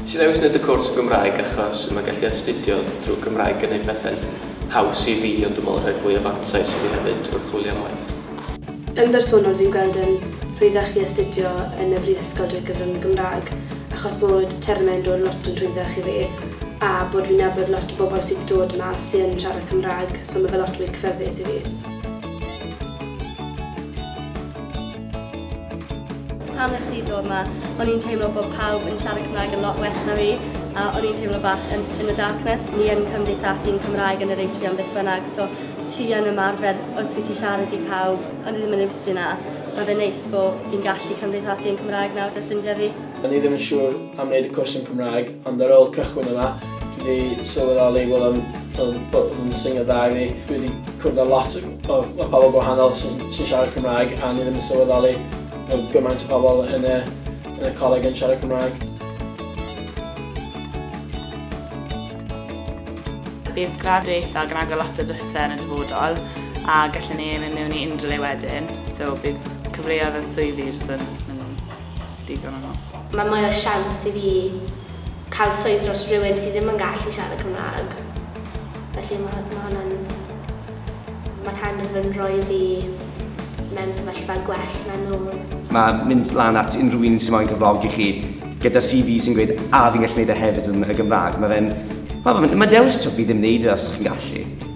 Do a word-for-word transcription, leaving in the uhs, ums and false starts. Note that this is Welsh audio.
Ti'n dewis wneud y cwrs o Gymraeg achos mae gallu astudio drwy Gymraeg yn gwneud pethau'n haws i fi, ond dwi'n meddwl rhaid fwy o fantais i fi hefyd wrth chwilio am waith. Yn bersonol fi'n gweld yn rhwyddach i astudio yn y Brifysgol drwy gyfrwng y Gymraeg achos bod termau'n dod lot yn rhwyddach i fi a bod fi'n nabod lot o bobl sydd wedi dod yna sy'n siarad Cymraeg, so mae fe lot fwy cyfforddus i fi. Pan nes i ddod yma, o'n i'n teimlo bod pawb yn siarad Cymraeg yn lot well na fi a o'n i'n teimlo bach yn, in the darkness. Ni yn cymdeithasu'n Cymraeg yn yr atrium beth bynnag, so ti yn ymarfer wrth i ti siarad i pawb, ond i ddim yn iwst yna. Mae fe'n neis bod fi'n gallu cymdeithasu yn Cymraeg nawr dy ffrindiau fi. O'n i ddim yn siŵr am wneud y cwrs yn Cymraeg, ond ar ôl cychwyn yma, dwi wedi sylweddoli bod yn syniad dda i fi. Dwi wedi cwrdd â lot o, o pobl gwahanol sy'n sy siarad Cymraeg a ni ddim yn sylweddoli o gymaint o pobl yn y, yn y coleg yn siarad Cymraeg. Bydd graduaethau yn agor lot o drysau yn y dyfodol a gallwn ni mynd mewn i unrhyw le wedyn, so bydd cyfleoedd yn swyddi jyst yn, yn digon yno. Mae mwy o siawns i fi cael swydd dros rhywun sydd ddim yn gallu siarad Cymraeg. Felly mae, mae hwnna'n... Mae kind of yn rhoi fi mewn sefyllfa gwell na nhw. Mae mynd lan at unrhyw un sy'n moyn cyflogi chi gyda'r C V sy'n gweud a fi'n gallu gwneud e hefyd yn y Gymraeg. Mae fe'n... Mae dewis to fi ddim wneud e os ydych chi'n gallu.